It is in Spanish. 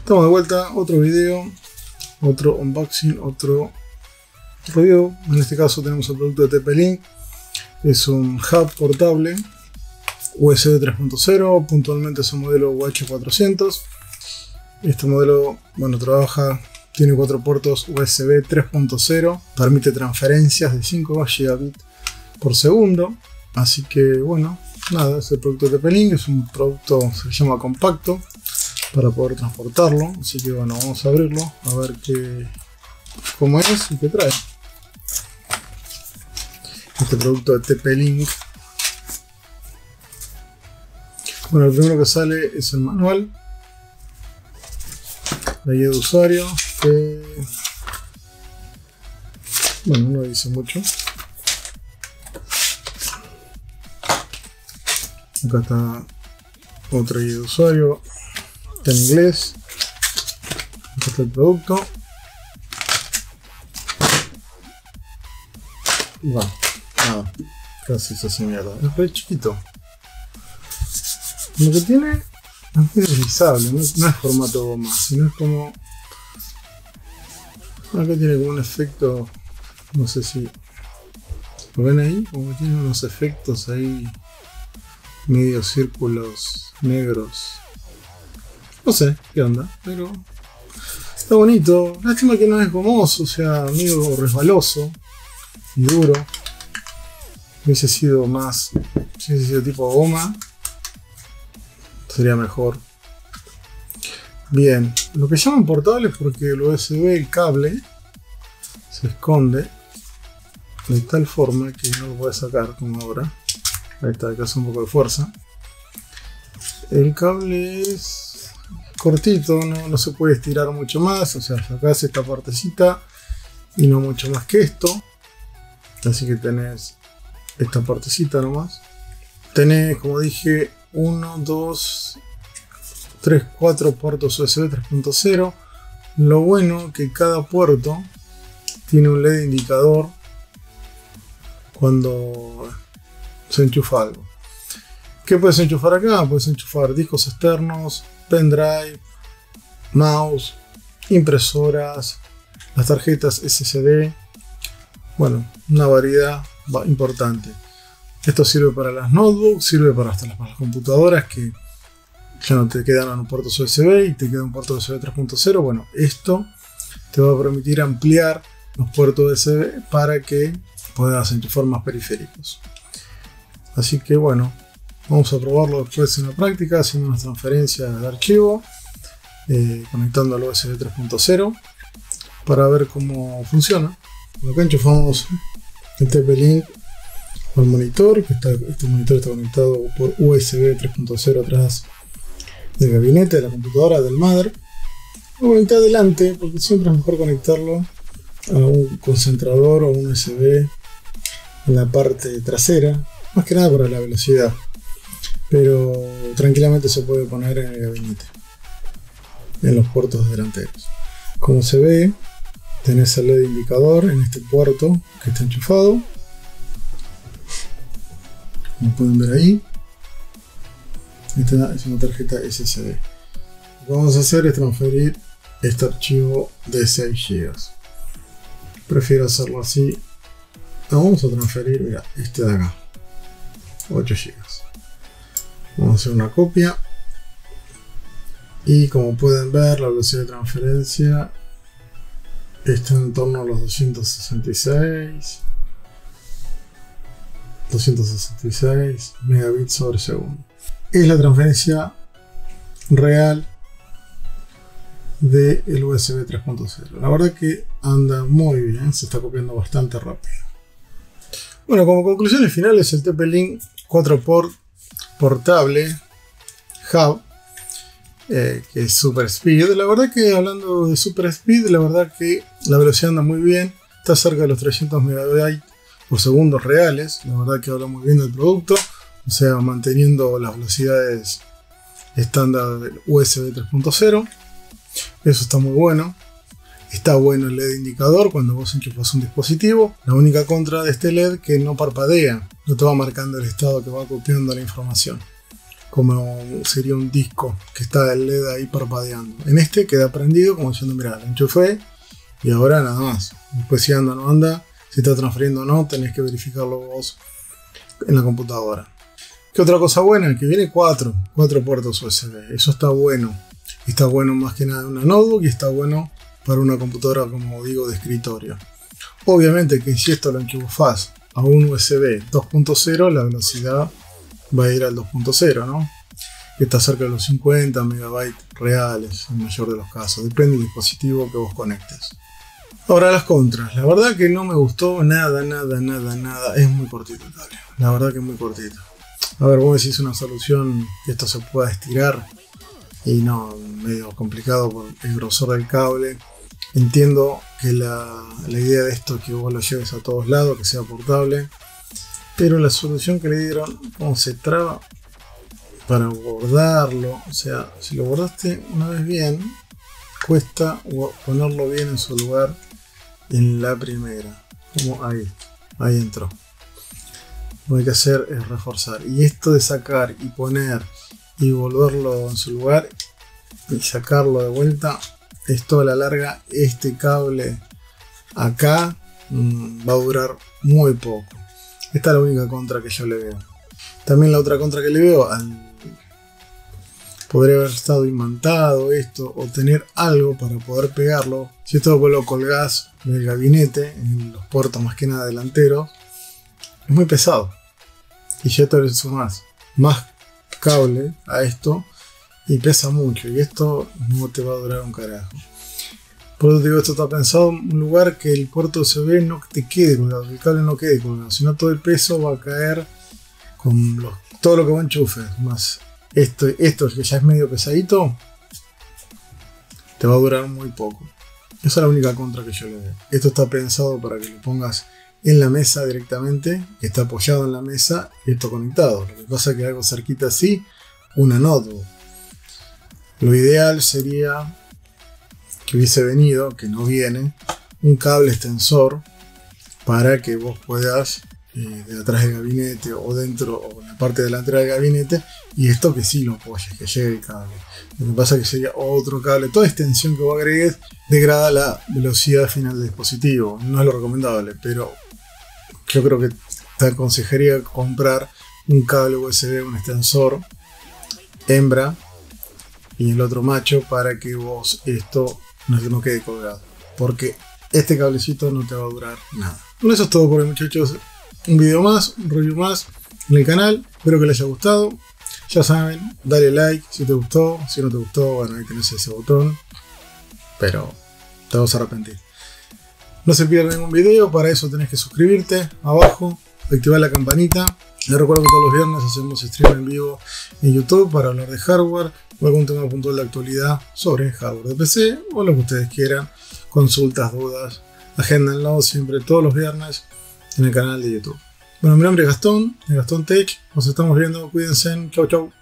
Estamos de vuelta, otro video, otro unboxing, otro review. En este caso tenemos el producto de TP-Link. Es un hub portable USB 3.0, puntualmente es un modelo UH400. Este modelo, bueno, tiene 4 puertos USB 3.0, permite transferencias de 5 gigabits por segundo. Así que bueno, nada, es el producto de TP-Link, es un producto, se llama compacto, para poder transportarlo. Así que bueno, vamos a abrirlo, a ver cómo es y qué trae. Este producto de TP-Link. Bueno, el primero que sale es el manual, la guía de usuario, que bueno, no dice mucho. Acá está otra guía de usuario, está en inglés. Acá está el producto. Bueno, nada, casi se hace mierda. Es re chiquito. Lo que tiene es deslizable, no es formato goma, sino es como... Acá tiene como un efecto, no sé si lo ven ahí, como tiene unos efectos ahí, medio círculos negros. No sé qué onda, pero está bonito. Lástima que no es gomoso, o sea, medio resbaloso y duro. Hubiese sido más, si hubiese sido tipo goma, sería mejor. Bien, lo que llaman portable es porque el USB, el cable, se esconde de tal forma que no lo puedes sacar como ahora. Ahí está, acá hace un poco de fuerza. El cable es cortito, no se puede estirar mucho más, o sea, sacás esta partecita y no mucho más que esto. Así que tenés esta partecita nomás. Tenés, como dije, 1, 2, 3, 4 puertos USB 3.0. Lo bueno que cada puerto tiene un LED indicador cuando se enchufa algo. ¿Qué puedes enchufar acá? Puedes enchufar discos externos, pendrive, mouse, impresoras, las tarjetas SSD. Bueno, una variedad importante. Esto sirve para las notebooks, sirve para hasta las computadoras que ya no te quedan en un puerto USB y te queda un puerto USB 3.0. Bueno, esto te va a permitir ampliar los puertos USB para que puedas enchufar más periféricos. Así que bueno, vamos a probarlo después en la práctica, haciendo una transferencia de archivo, conectando al USB 3.0 para ver cómo funciona. Acá enchufamos el TP-Link al monitor, que este monitor está conectado por USB 3.0 atrás del gabinete de la computadora, del mother. Lo conecté adelante porque siempre es mejor conectarlo a un concentrador o un USB en la parte trasera, más que nada para la velocidad, pero tranquilamente se puede poner en el gabinete, en los puertos delanteros. Como se ve, tenés el LED indicador en este puerto que está enchufado, como pueden ver ahí. Esta es una tarjeta SSD. Lo que vamos a hacer es transferir este archivo de 6 GB. Prefiero hacerlo así. Vamos a transferir, mira, este de acá, 8 GB. Vamos a hacer una copia y como pueden ver, la velocidad de transferencia está en torno a los 266 megabits sobre segundo. Es la transferencia real del USB 3.0. La verdad que anda muy bien, se está copiando bastante rápido. Bueno, como conclusiones finales, el TP-Link 4-port portable hub, que es Super Speed. La verdad que, hablando de Super Speed, la verdad que la velocidad anda muy bien, está cerca de los 300 MB por segundo reales. La verdad que habla muy bien del producto, o sea, manteniendo las velocidades estándar del USB 3.0. Eso está muy bueno. Está bueno el LED indicador cuando vos enchufas un dispositivo. La única contra de este LED que no parpadea, no te va marcando el estado que va copiando la información. como sería un disco que está el LED ahí parpadeando. En este queda prendido como diciendo, mira, lo enchufé y ahora nada más. Después si anda o no anda, si está transfiriendo o no, tenés que verificarlo vos en la computadora. ¿Qué otra cosa buena? Que viene 4 puertos USB. Eso está bueno. Está bueno más que nada en una notebook y está bueno para una computadora, como digo, de escritorio. Obviamente que si esto lo enchufás a un USB 2.0, la velocidad va a ir al 2.0, ¿no? Que está cerca de los 50 MB reales en el mayor de los casos. Depende del dispositivo que vos conectes. Ahora las contras. La verdad que no me gustó nada. Es muy cortito el cable. La verdad que es muy cortito. A ver, vos decís una solución que esto se pueda estirar. Y no, medio complicado por el grosor del cable. Entiendo que la idea de esto es que vos lo lleves a todos lados, que sea portable. Pero la solución que le dieron, cómo se traba para bordarlo. O sea, si lo bordaste una vez bien, cuesta ponerlo bien en su lugar en la primera. Como ahí entró. Lo que hay que hacer es reforzar. Y esto de sacar y poner y volverlo en su lugar y sacarlo de vuelta, esto a la larga, este cable acá va a durar muy poco. Esta es la única contra que yo le veo. También la otra contra que le veo, podría haber estado imantado esto o tener algo para poder pegarlo. Si esto vos lo colgás del gabinete, en los puertos más que nada delanteros, es muy pesado. Y ya te le sumás más cable a esto y pesa mucho, y esto no te va a durar un carajo. Por eso te digo, esto está pensado en un lugar que el puerto USB no te quede colgado, el cable no quede colgado, sino todo el peso va a caer con todo lo que vos enchufes, más esto que ya es medio pesadito, te va a durar muy poco. Esa es la única contra que yo le veo. Esto está pensado para que lo pongas en la mesa directamente, que está apoyado en la mesa y esto conectado. Lo que pasa es que algo cerquita así, una notebook. Lo ideal sería que hubiese venido, que no viene, un cable extensor para que vos puedas de atrás del gabinete o dentro o en la parte delantera del gabinete, y esto que sí lo apoyes, que llegue el cable. Lo que pasa es que sería otro cable. Toda extensión que vos agregues degrada la velocidad final del dispositivo. No es lo recomendable, pero yo creo que te aconsejaría comprar un cable USB, un extensor hembra y el otro macho, para que vos esto no quede colgado, porque este cablecito no te va a durar nada. Bueno, eso es todo por hoy, muchachos. Un video más, un review más en el canal. Espero que les haya gustado. Ya saben, dale like si te gustó. Si no te gustó, bueno, ahí tenés ese botón, pero te vas a arrepentir. No se pierdan ningún video. Para eso tenés que suscribirte abajo, activar la campanita. Les recuerdo que todos los viernes hacemos stream en vivo en YouTube para hablar de hardware o algún tema puntual de actualidad sobre hardware de PC o lo que ustedes quieran. Consultas, dudas, agéndenlo siempre todos los viernes en el canal de YouTube. Bueno, mi nombre es Gastón, de Gastón Tech. Nos estamos viendo. Cuídense. Chau, chau.